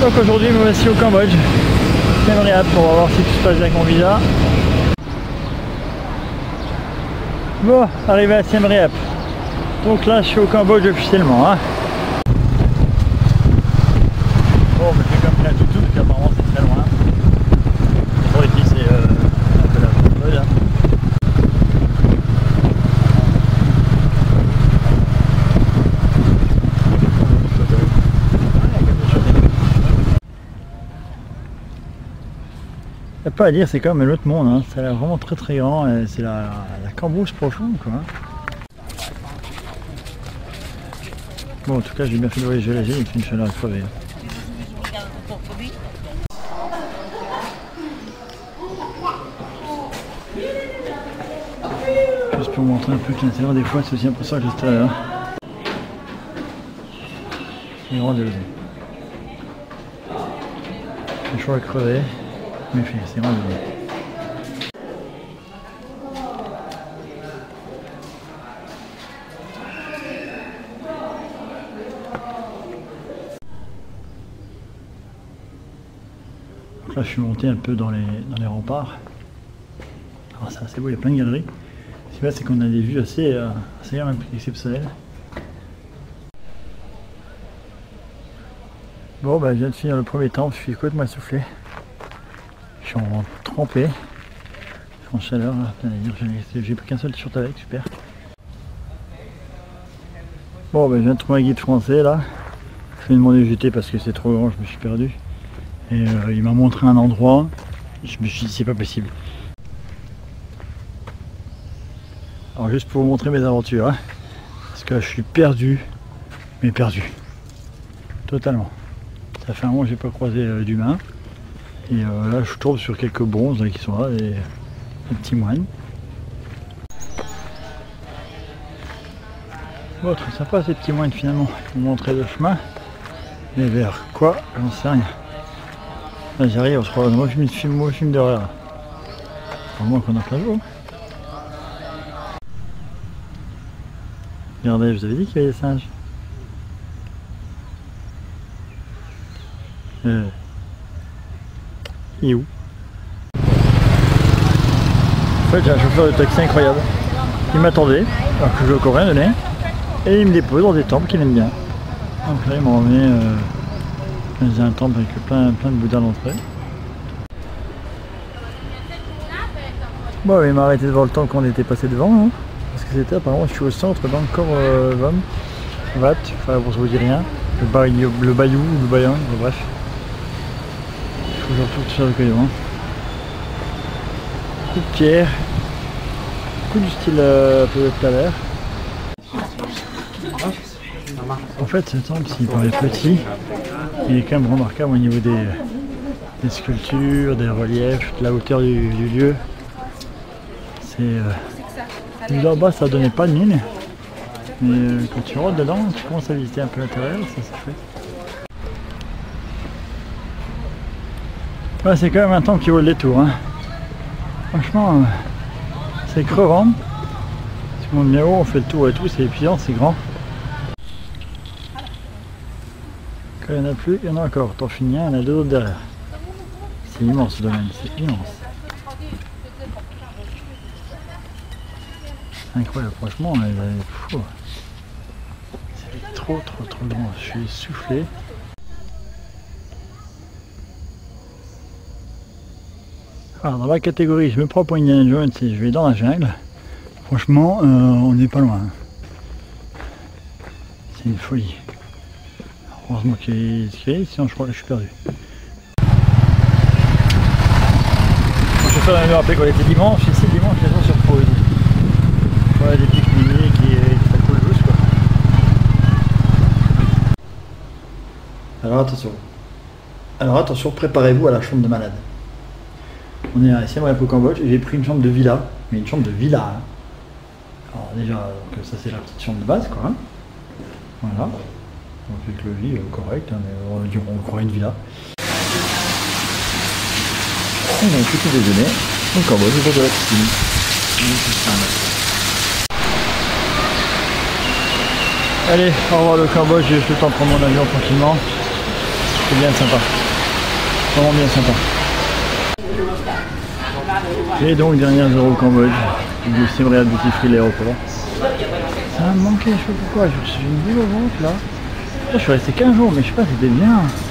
Donc aujourd'hui me voici au Cambodge, Siem Reap, pour voir si tout se passe bien avec mon visa. Bon, arrivé à Siem Reap. Donc là je suis au Cambodge officiellement. Hein. Bon, mais j'ai comme la toutou, parce qu'apparemment c'est très loin. Bon, ici c'est un peu la mode. Hein. Il n'y a pas à dire, c'est comme l'autre monde, hein. Ça a l'air vraiment très très grand, c'est la Cambrousse profonde quoi. Bon, en tout cas j'ai bien fait de voyager l'Asie, il fait une chaleur à crever. Juste pour vous montrer un peu que l'intérieur des fois c'est aussi impressionnant que l'extérieur. C'est grand deux. C'est chaud à crever, mais c'est grand deux. Là je suis monté un peu dans les remparts. Alors c'est assez beau, il y a plein de galeries. Ce qui se passe c'est qu'on a des vues assez exceptionnelles. Bon bah je viens de finir le premier temps, je suis complètement essoufflé. Je suis en trempé. Je suis en chaleur là, j'ai pris qu'un seul t-shirt avec, super. Bon bah je viens de trouver un guide français là. Je vais demander de jeter parce que c'est trop grand, je me suis perdu. Et il m'a montré un endroit, je me suis dit c'est pas possible. Alors juste pour vous montrer mes aventures, hein, parce que je suis perdu, mais perdu. Totalement. Ça fait un mois que j'ai pas croisé d'humains. Et là je tombe sur quelques bronzes là, qui sont là, des petits moines. Bon, très sympa ces petits moines finalement, ils m'ont montré le chemin. Mais vers quoi, j'en sais rien. Là j'arrive, on se croit dans un film d'horreur. Au moins qu'on a plein jour. Regardez, je vous avais dit qu'il y avait des singes. Et où? En fait j'ai un chauffeur de taxi incroyable. Il m'attendait, alors que je lui ai encore rien donné. Et il me dépose dans des temples qu'il aime bien. Donc là il m'a emmené dans un temple avec plein de bouddhas d'entrée. Bon il m'a arrêté devant le temple qu'on était passé devant. Hein, parce que c'était apparemment je suis au centre d'Angkor Wat, enfin pour vous dire rien. Le bayou ou le bayan, bref. Il faut genre tout faire le caillou. Hein. Coup de pierre. Coup du style un peu de tout à l'heure. En fait ce temple s'il paraît petit, il est quand même remarquable au niveau des sculptures, des reliefs, de la hauteur du lieu. C'est vu là bas ça donnait pas de mine, mais quand tu rentres dedans, tu commences à visiter un peu l'intérieur, ça c'est chouette. Ouais, c'est quand même un temple qui vaut le détour. Hein. Franchement, c'est crevant. Si on monte bien haut, on fait le tour et tout, c'est épuisant, c'est grand. Quand il n'y en a plus, il y en a encore. T'en finis un, il y en a deux autres derrière. C'est immense ce domaine, c'est immense. Incroyable, franchement, c'est trop grand. Je suis essoufflé. Alors dans ma catégorie, je me prends pour Indiana Jones et je vais dans la jungle. Franchement, on n'est pas loin. C'est une folie. Heureusement qu'il est inscrit, sinon je crois que je suis perdu. Je vais faire me rappeler qu'on était dimanche, ici dimanche les gens se reposent. Voilà des petits miniers qui ça coule douce quoi. Alors attention, préparez-vous à la chambre de malade. On est à Siem Reap au Cambodge et j'ai pris une chambre de villa, mais une chambre de villa. Hein. Alors déjà, donc ça c'est la petite chambre de base quoi. Hein. Voilà. Avec le lit correct, hein, mais on croirait une villa. On a un petit déjeuner au Cambodge au bord de la piscine. Allez, au revoir le Cambodge, j'ai juste le temps de prendre mon avion tranquillement. C'est bien sympa. Vraiment bien sympa. Et donc, dernière heure au Cambodge. Du Siem Reap Duty Free l'aéroport. Ça m'a manqué, je sais pas pourquoi. J'ai une boule au ventre là. Là, je suis resté 15 jours, mais je sais pas, c'était bien.